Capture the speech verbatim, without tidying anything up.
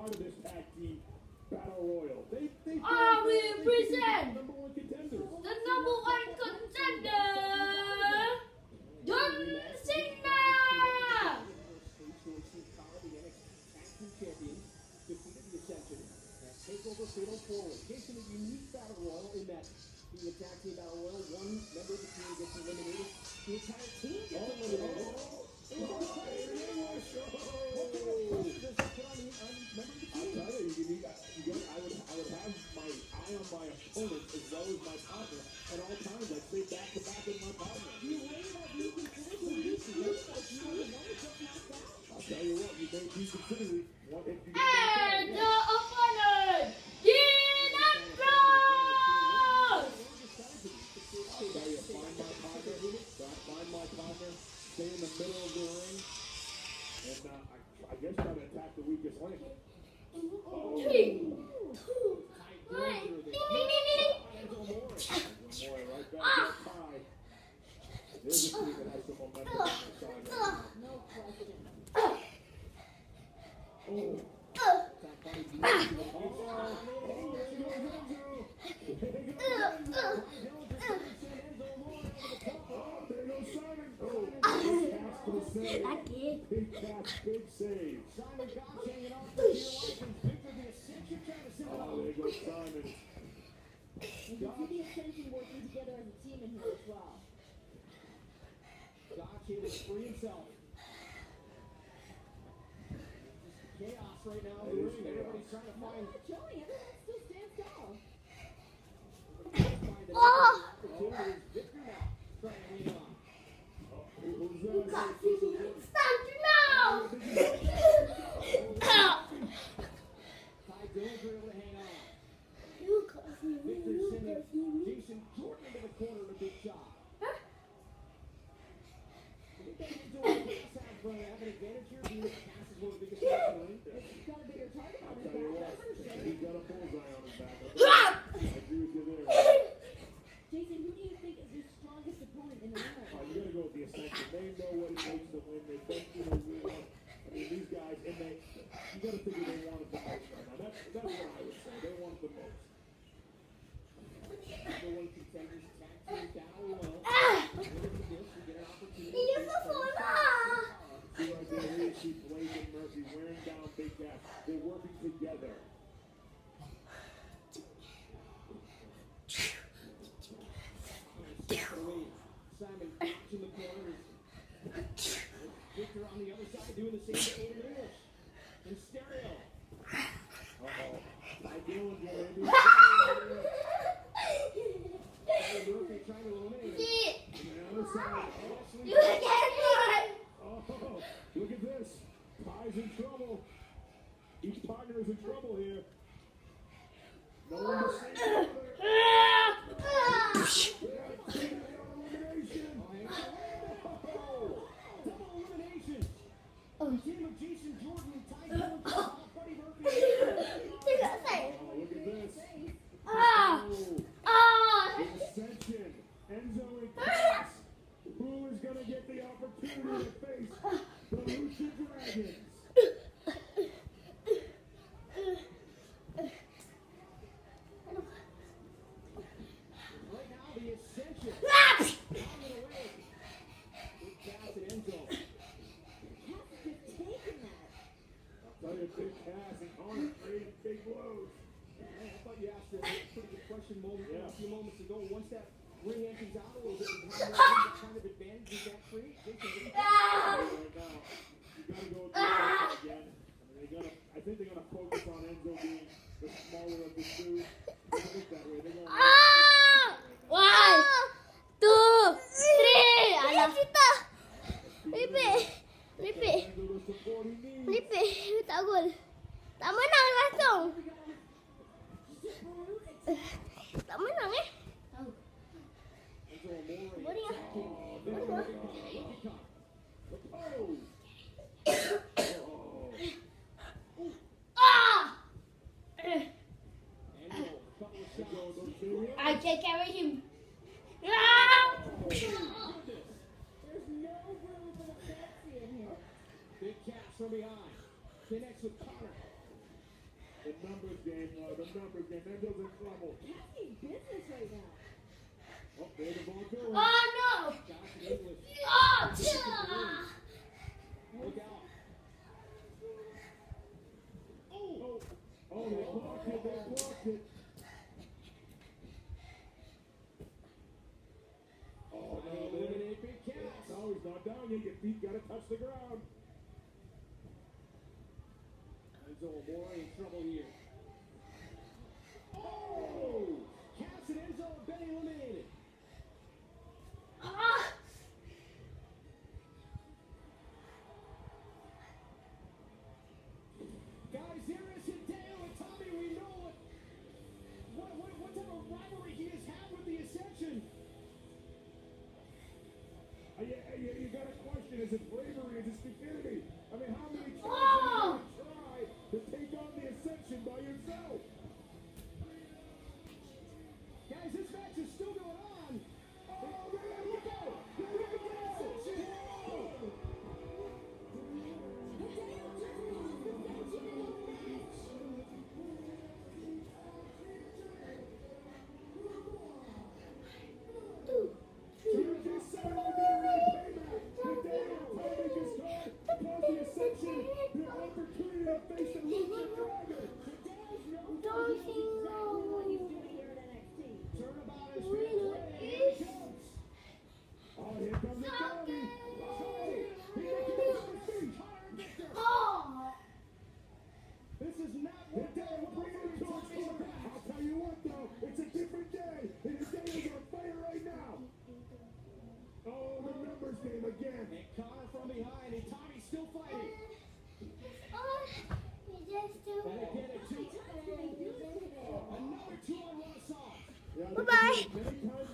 part of this tag team battle royal. They, they I will present the number one contenders. the number one contender, John Cena. Takeover Fatal Four-Way. Jason, a unique battle royal in that the tag team battle royal, one member of the team gets eliminated, the entire team gets eliminated. Oh, oh, oh, oh, what kind of pressure does that put on the member of the team? I'll tell you, you need, you got, I would, I would have my eye on my opponent as well as my partner at all times. I'd stay back to back with my partner. You worry about being considered to be I'll tell you what, you may be considered what if you And the opponent, Dean Ambrose. I'll tell you, find my partner, find my partner, stay in the middle of the ring, and uh, I, I guess try to attack the weakest link. Oh. Three, two, one. Ding, ding, ding, ding. Boy, right back that tie. There's a team that has some momentum on their side. No question. Oh. Big catch, big save. Simon got hanging off the heel. Victor the Ascension trying to send it out. There goes Simon. You can see the Ascension working together as a team in here as well. Gotch able to free himself. Chaos right now in the ring. Everybody's trying to find. Not showing. Everyone still stands tall. Oh. Opportunities. Victor now trying to hang on. You got to stop you now. Ty Dillinger able to hang on. You got me. Victor You sending got me. Jason Jordan into the corner with a big shot. Think they can do a pass out front. Have an advantage here. Being the pass is one of the biggest things in the ring. He's got a bigger target on I'll his tell you back. what, he's got a bullseye on his back. I agree with you there. Jason, who do you think is your strongest opponent in the ring? Oh, you gotta go with the Ascension. They know what it takes to win. They've been through the war. I mean, these guys, and they, you gotta figure they want it the most right now. That's, that's what I would say. They want it the most. Number one contenders tag team battle royal. Winning this, we get an opportunity. You're so full of See right there, here you see Blaze and Murphy wearing down Big Cat. They're working together. Simon Gotch in the corner. Victor on the other side doing the same to Aiden English. In stereo. Uh-oh. Ty Dillinger, maybe. Murphy trying to eliminate it. On the other side, Ashley. You again, Oh, look at this. Ty's in trouble. Each partner is in trouble here. No one to save the other. Elimination. Double elimination. Team of Jason Jordan and Ty Dillinger. Buddy Murphy. Oh, look at this. Ah. Oh, Ah. the Ascension. Enzo and Cass. Who is going to get the opportunity to face the Lucha Dragons? Right now, the Ascension. On the way. Big Cass and Enzo. Cass is just taking that. I'll tell you, Big Cass and Connor trading big blows. Man, I thought you asked a pretty good question moment, Yeah. a few moments ago. Once that ring empties out a little bit, what kind of advantage does that create? Jason, what do you think? Right now, you got to go with the Ascension again. I mean, they gotta, I think they're going to focus on Enzo being the smaller of the two. They don't think that way. They're going to Ah. One, two, three. Alah. Lipi. Lipi. Enzo the support he needs. Lipi. Tak gol. Tak menang langsung. Tak menang eh. Enzo Amore What do you- attacking. What There do we you- go. Look at Cobb. The pose. Oh. Ah. Enzo, couple of shots. Those two. I can carry him. Ah. Oh, goodness. There's no room for the fancy in here. Big Cass from behind. Connects with Connor. the numbers game. That goes in trouble. Cassie's business right now. Oh, there's the ball going. Oh no! Josh English. Oh, yeah. Look out. Oh, oh, they blocked it. They blocked it. Oh, no, man. Eliminate Big Cass. No, he's not down yet. Your feet gotta touch the ground. Enzo Amore in trouble here. Oh! Cass and Enzo have been eliminated. Ah! Guys, here is Hideo and Tommy. We know what, what, what, what type of rivalry he has had with the Ascension. Uh, yeah, yeah, you got a question. Is it bravery? Is it stupidity? I mean, how many times Oh! are you going to try to take on the Ascension by yourself? Guys, this match is still going on. Oh, there you go! There you go! Whoa! You just said it would be a real payback. Today, Tommy just called, called the Ascension the opportunity to face the Lucha Dragon. Don't you know when you Here at N X T. Turnabout is being played. Here it comes. Oh, here comes the Tommy. Tommy, here comes the feet. Connor Victor. Oh! This is not The what day will bring it to its end. I'll tell you what, though, it's a different day. And the day is on fire right now. Oh, the numbers game again. And Connor from behind, and Tommy's still fighting. Oh! You just do And again, a two, How many times can they do this today? another two on Raw sauce. Yeah, Bye-bye. Many times